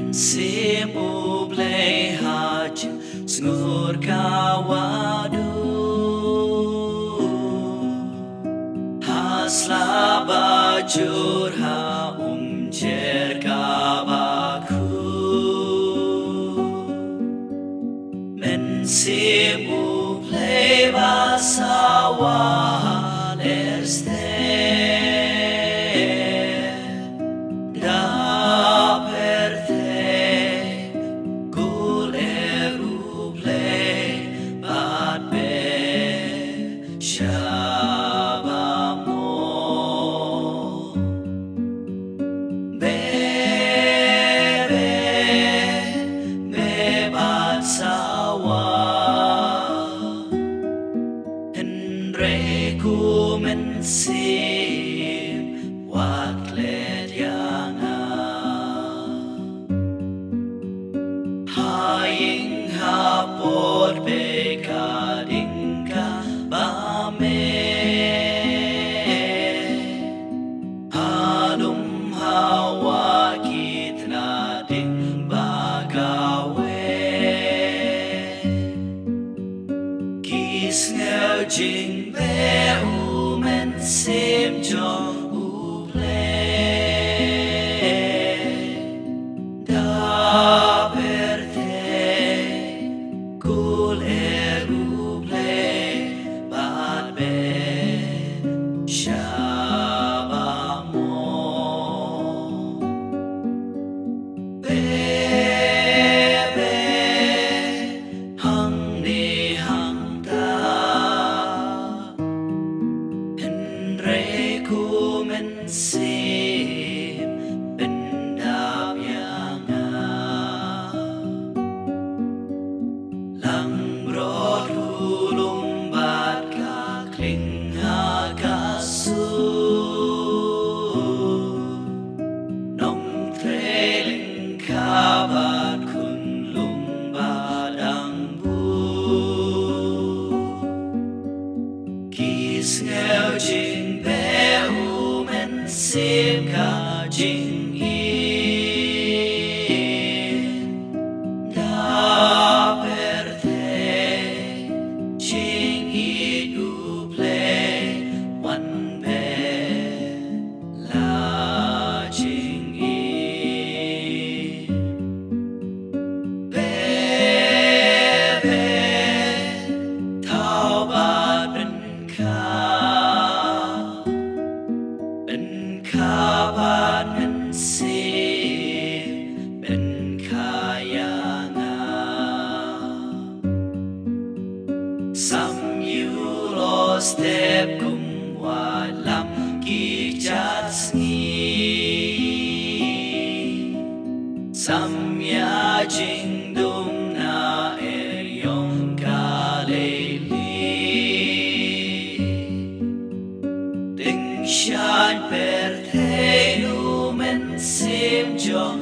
sim ublei haju sngur kawadu hasla bajur ha umjer kabaku men sim ublei basawa leste sim waklet yanga haying hapot bekadingka bame halum hawa kitna ding bagawe kis ngao jing beu sim jong uplay da verte kul uplay bad be shabamo bebe hang ni hang da sim bendap yanga lang brod hulum bat ka kling hagasu nong treling kabat kun lum badang bu kis ngao jing sim ka jing in da perte jing in uplay one pe la jing in bebe thao bát bên ka kaban en sim ben kayanga sam you lost step kum walam ki jasni sam ya jing dum na er yong kaleli ding shan per sim jong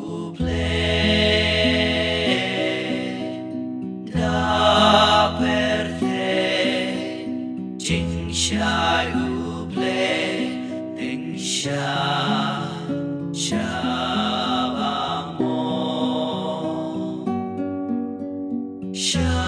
uplay da perte jing shai uplay ding sha shabamo